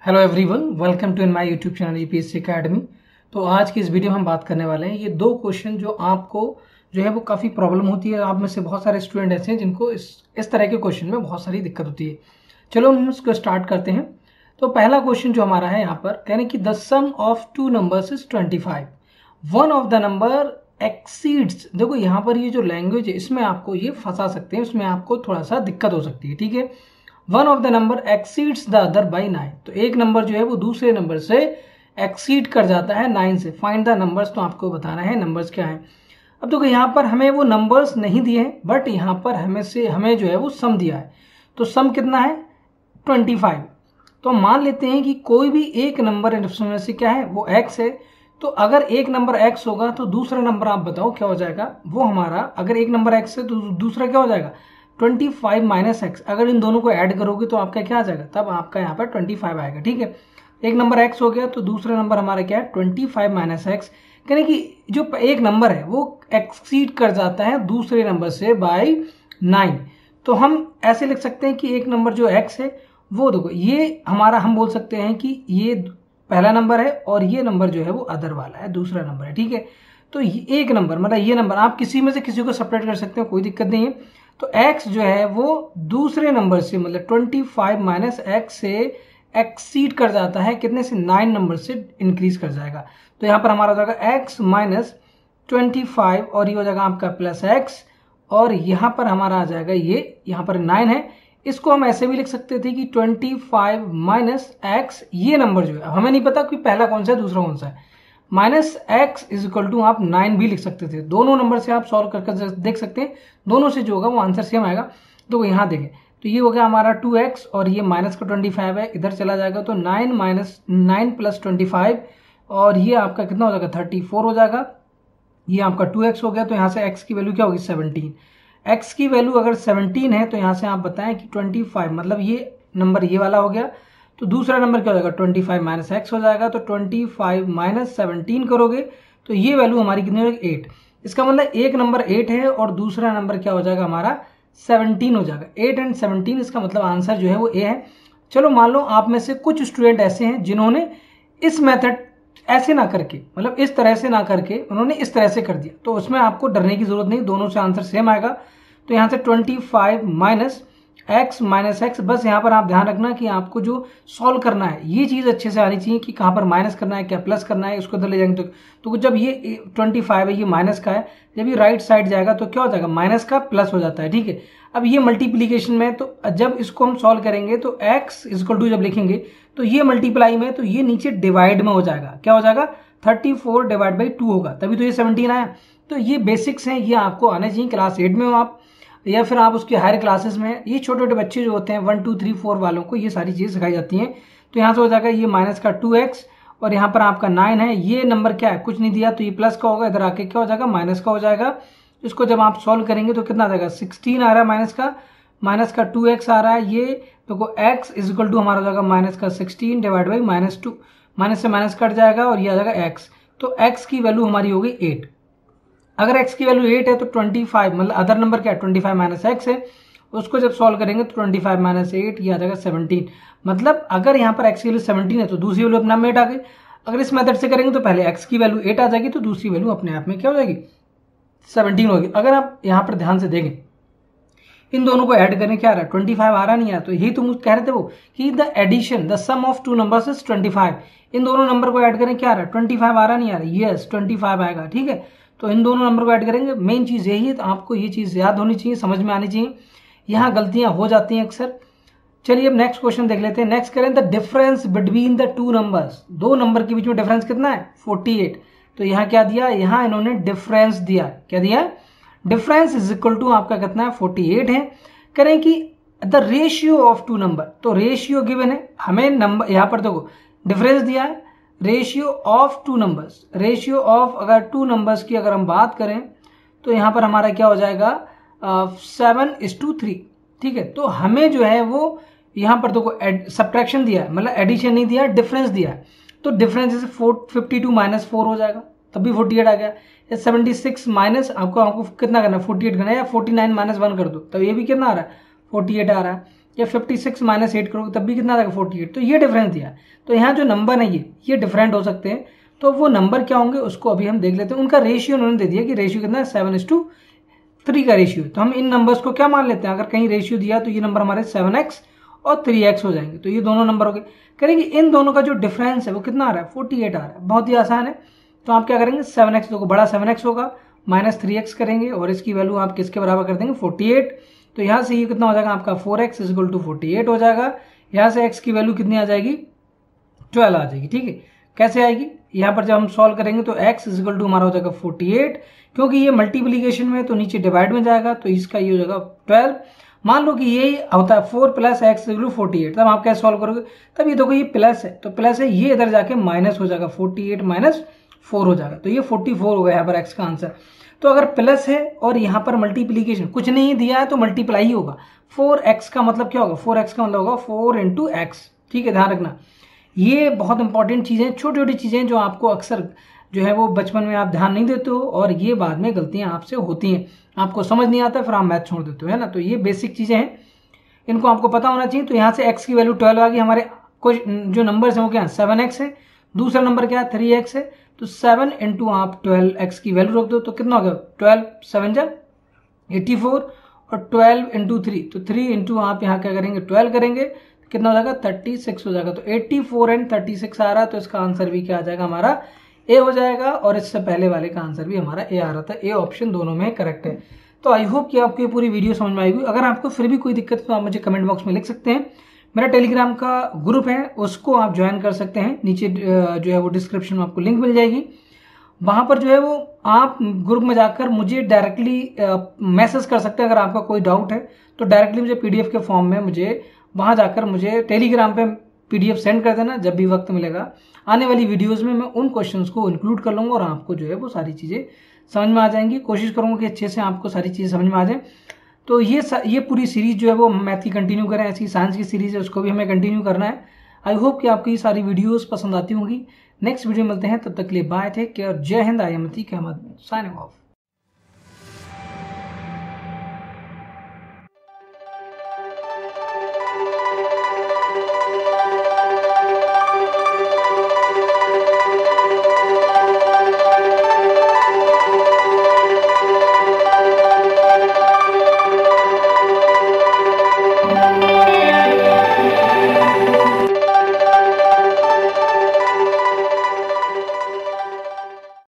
Hello everyone, welcome to in my YouTube channel UPSC academy. तो आज की इस वीडियो में हम बात करने वाले हैं ये दो क्वेश्चन जो आपको जो है वो काफ़ी प्रॉब्लम होती है। आप में से बहुत सारे स्टूडेंट ऐसे हैं जिनको इस तरह के क्वेश्चन में बहुत सारी दिक्कत होती है। चलो हम इसको स्टार्ट करते हैं। तो पहला क्वेश्चन जो हमारा है यहाँ पर कहने की the sum of two numbers is 25। One of the number exceeds. देखो यहाँ पर ये जो लैंग्वेज है इसमें आपको ये फंसा सकते हैं, इसमें आपको थोड़ा सा दिक्कत हो सकती है। ठीक है, one of the number exceeds the other by 9। तो एक नंबर जो है वो दूसरे नंबर से एक्सीड कर जाता है 9 से। फाइंड द नंबर्स, तो आपको बताना है नंबर्स क्या है। अब देखो यहाँ पर हमें वो नंबर्स नहीं दिए हैं, बट यहाँ पर हमें जो है वो सम दिया है। तो सम कितना है 25। तो मान लेते हैं कि कोई भी एक नंबर में से क्या है वो x है। तो अगर एक नंबर x होगा तो दूसरा नंबर आप बताओ क्या हो जाएगा वो हमारा। अगर एक नंबर x है तो दूसरा क्या हो जाएगा 25 माइनस एक्स। अगर इन दोनों को ऐड करोगे तो आपका क्या आ जाएगा, तब आपका यहाँ पर 25 आएगा। ठीक है, एक नंबर x हो गया तो दूसरा नंबर हमारा क्या है 25 माइनस एक्स। यानी कि जो एक नंबर है वो एक्सीड कर जाता है दूसरे नंबर से बाई 9। तो हम ऐसे लिख सकते हैं कि एक नंबर जो x है वो देखो ये हमारा, हम बोल सकते हैं कि ये पहला नंबर है और ये नंबर जो है वो अदर वाला है, दूसरा नंबर है। ठीक है, तो एक नंबर मतलब ये नंबर आप किसी में से किसी को सेपरेट कर सकते हो, कोई दिक्कत नहीं है। तो x जो है वो दूसरे नंबर से मतलब 25 माइनस एक्स से एक्सीड कर जाता है कितने से 9 नंबर से इंक्रीज कर जाएगा। तो यहाँ पर हमारा हो जाएगा x माइनस 25 और ये हो जाएगा आपका प्लस x और यहाँ पर हमारा आ जाएगा ये, यहाँ पर 9 है। इसको हम ऐसे भी लिख सकते थे कि 25 माइनस एक्स, ये नंबर जो है हमें नहीं पता कि पहला कौन सा है दूसरा कौन सा है, minus x is equal to आप 9 भी लिख सकते थे। दोनों नंबर से आप सॉल्व करके देख सकते हैं, दोनों से जो होगा वो आंसर सेम आएगा। तो यहाँ देखें तो ये हो गया हमारा 2x और ये माइनस का 25 है, इधर चला जाएगा तो 9 माइनस 9 प्लस 25 और ये आपका कितना हो जाएगा 34 हो जाएगा। ये आपका 2x हो गया तो यहाँ से x की वैल्यू क्या होगी 17। x की वैल्यू अगर 17 है तो यहाँ से आप बताएं कि 25 मतलब ये नंबर ये वाला हो गया। तो दूसरा नंबर क्या हो जाएगा 25 माइनस एक्स हो जाएगा। तो 25 माइनस 17 करोगे तो ये वैल्यू हमारी कितनी होगी 8। इसका मतलब एक नंबर 8 है और दूसरा नंबर क्या हो जाएगा हमारा 17 हो जाएगा। 8 एंड 17, इसका मतलब आंसर जो है वो ए है। चलो मान लो आप में से कुछ स्टूडेंट ऐसे हैं जिन्होंने इस मेथड ऐसे ना करके, मतलब इस तरह से ना करके उन्होंने इस तरह से कर दिया, तो उसमें आपको डरने की जरूरत नहीं, दोनों से आंसर सेम आएगा। तो यहाँ से 25 माइनस x माइनस एक्स, बस यहाँ पर आप ध्यान रखना कि आपको जो सॉल्व करना है ये चीज़ अच्छे से आनी चाहिए कि कहाँ पर माइनस करना है क्या प्लस करना है, इसको इधर ले जाएंगे तो जब ये 25 है ये माइनस का है, जब ये राइट साइड जाएगा तो क्या हो जाएगा माइनस का प्लस हो जाता है। ठीक है, अब ये मल्टीप्लीकेशन में तो जब इसको हम सॉल्व करेंगे तो x इक्वल टू जब लिखेंगे तो ये मल्टीप्लाई में तो ये नीचे डिवाइड में हो जाएगा, क्या हो जाएगा 34 डिवाइड बाई 2 होगा, तभी तो ये 17 आया। तो ये बेसिक्स हैं, ये आपको आने चाहिए, क्लास 8 में हो आप या फिर आप उसके हायर क्लासेस में। ये छोटे छोटे बच्चे जो होते हैं 1 2 3 4 वालों को ये सारी चीज़ सिखाई जाती हैं। तो यहाँ से हो जाएगा ये माइनस का 2x और यहाँ पर आपका 9 है, ये नंबर क्या है कुछ नहीं दिया तो ये प्लस का होगा, इधर आके क्या हो जाएगा माइनस का हो जाएगा। इसको जब आप सॉल्व करेंगे तो कितना आ जाएगा 16 आ रहा है माइनस का 2x आ रहा है। ये देखो x इज इक्वल टू हमारा हो जाएगा माइनस का 16 डिवाइड बाई माइनस 2, माइनस से माइनस कट जाएगा और ये आ जाएगा x। तो x की वैल्यू हमारी होगी 8। अगर x की वैल्यू 8 है तो 25 मतलब अदर नंबर क्या है 25 माइनस एक्स है, उसको जब सॉल्व करेंगे तो 25 माइनस 8 ये आ जाएगा 17। मतलब अगर यहाँ पर x की वैल्यू 17 है तो दूसरी वैल्यू अपने आप में 8 आ गई। अगर इस मेथड से करेंगे तो पहले x की वैल्यू 8 आ जाएगी तो दूसरी वैल्यू अपने आप में क्या हो जाएगी 17 होगी। अगर आप यहाँ पर ध्यान से देखें इन दोनों को ऐड करें क्या आ रहा है 25 आ रहा नहीं आ रहा, तो यही तुम कह रहे थे वो कि the addition the sum of two numbers is 25। इन दोनों नंबर को ऐड करें क्या आ रहा है 25 आ रहा नहीं आ रहा, यस 25 आएगा। ठीक है, तो इन दोनों नंबर को ऐड करेंगे, मेन चीज़ यही है। तो आपको ये चीज़ याद होनी चाहिए, समझ में आनी चाहिए, यहाँ गलतियाँ हो जाती हैं अक्सर। चलिए अब नेक्स्ट क्वेश्चन देख लेते हैं। नेक्स्ट करें the difference between the two numbers, दो नंबर के बीच में डिफरेंस कितना है 48। तो यहाँ क्या दिया, यहाँ इन्होंने डिफरेंस दिया, क्या दिया डिफरेंस इज इक्वल टू आपका कितना है 48 है। करें कि the ratio of two number, तो रेशियो गिवन है हमें, नंबर यहाँ पर देखो डिफरेंस दिया है, ratio of two numbers, ratio of अगर टू नंबर्स की अगर हम बात करें तो यहाँ पर हमारा क्या हो जाएगा 7:3। ठीक है, तो हमें जो है वो यहाँ पर देखो सब्ट्रैक्शन दिया है, मतलब एडिशन नहीं दिया, डिफरेंस दिया है। तो डिफरेंस जैसे 52 माइनस 4 हो जाएगा, तब भी 48 आ गया। 76 माइनस आपको कितना करना है 48 करना है, या 49 माइनस 1 कर दो, तब ये भी कितना आ रहा है 48 आ रहा है। या 56 माइनस 8 करोगे तब भी कितना आ जाएगा 48। तो ये डिफरेंस दिया है। तो यहाँ जो नंबर है ये डिफरेंट हो सकते हैं। तो वो नंबर क्या होंगे उसको अभी हम देख लेते हैं। उनका रेशियो उन्होंने दे दिया कि रेशियो कितना है 7:3 का रेशियो। तो हम इन नंबर्स को क्या मान लेते हैं, अगर कहीं रेशियो दिया तो ये नंबर हमारे 7x और 3x हो जाएंगे। तो ये दोनों नंबर हो गए। करेंगे इन दोनों का जो डिफरेंस है वो कितना आ रहा है 48 आ रहा है। बहुत ही आसान है। तो आप क्या करेंगे 7x देखो बड़ा 7x होगा माइनस 3x करेंगे और इसकी वैल्यू आप किसके बराबर कर देंगे 48। तो यहाँ से ये कितना हो जाएगा आपका 4x इक्वल टू 48 हो जाएगा। यहाँ से x की वैल्यू कितनी आ जाएगी 12 आ जाएगी। ठीक है, कैसे आएगी, यहाँ पर जब हम सॉल्व करेंगे तो x इक्वल टू हमारा हो जाएगा 48, क्योंकि ये मल्टीप्लीकेशन में तो नीचे डिवाइड में जाएगा तो इसका ये हो जाएगा 12। मान लो कि यही होता है 4 प्लस एक्स इक्वल टू 48, तब आप कैसे सॉल्व करोगे, तब ये देखो ये प्लस है तो प्लस है, ये इधर जाके माइनस हो जाएगा 48 माइनस 4 हो जाएगा। तो ये 44 हो गया यहाँ पर x का आंसर। तो अगर प्लस है और यहाँ पर मल्टीप्लीकेशन कुछ नहीं दिया है तो मल्टीप्लाई ही होगा। 4x का मतलब क्या होगा, 4x का मतलब होगा 4 इंटू एक्स। ठीक है, ध्यान रखना ये बहुत इंपॉर्टेंट चीजें, छोटी छोटी चीजें जो आपको अक्सर जो है वो बचपन में आप ध्यान नहीं देते हो और ये बाद में गलतियां आपसे होती हैं, आपको समझ नहीं आता फिर आप मैथ छोड़ देते हो, है ना। तो ये बेसिक चीजें हैं, इनको आपको पता होना चाहिए। तो यहाँ से x की वैल्यू 12 आ गई। हमारे कुछ जो नंबर्स हैं वो क्या है 7x है, दूसरा नंबर क्या है 3x है। तो 7 इंटू आप 12x की वैल्यू रख दो तो कितना हो गया 12 7 जा 84 और 12 इंटू 3 तो 3 इंटू आप यहाँ क्या करेंगे 12 करेंगे तो कितना हो जाएगा 36 हो जाएगा। तो 84 एंड 36 आ रहा है तो इसका आंसर भी क्या आ जाएगा हमारा ए हो जाएगा। और इससे पहले वाले का आंसर भी हमारा ए आ रहा था। ए ऑप्शन दोनों में करेक्ट है। तो आई होप कि आपको ये पूरी वीडियो समझ में आएगी। अगर आपको फिर भी कोई दिक्कत है तो आप मुझे कमेंट बॉक्स में लिख सकते हैं। मेरा टेलीग्राम का ग्रुप है उसको आप ज्वाइन कर सकते हैं, नीचे जो है वो डिस्क्रिप्शन में आपको लिंक मिल जाएगी। वहां पर जो है वो आप ग्रुप में जाकर मुझे डायरेक्टली मैसेज कर सकते हैं। अगर आपका कोई डाउट है तो डायरेक्टली मुझे पीडीएफ के फॉर्म में मुझे वहां जाकर मुझे टेलीग्राम पे पीडीएफ सेंड कर देना। जब भी वक्त मिलेगा आने वाली वीडियोस में मैं उन क्वेश्चंस को इंक्लूड कर लूंगा और आपको जो है वो सारी चीजें समझ में आ जाएंगी। कोशिश करूंगा कि अच्छे से आपको सारी चीजें समझ में आ जाए। तो ये पूरी सीरीज जो है वो मैथ की कंटिन्यू करें, ऐसी साइंस की सीरीज है उसको भी हमें कंटिन्यू करना है। आई होप कि आपको ये सारी वीडियोस पसंद आती होंगी। नेक्स्ट वीडियो मिलते हैं, तब तक के लिए बाय, टेक केयर, जय हिंद। I am Atiq Ahmed signing of.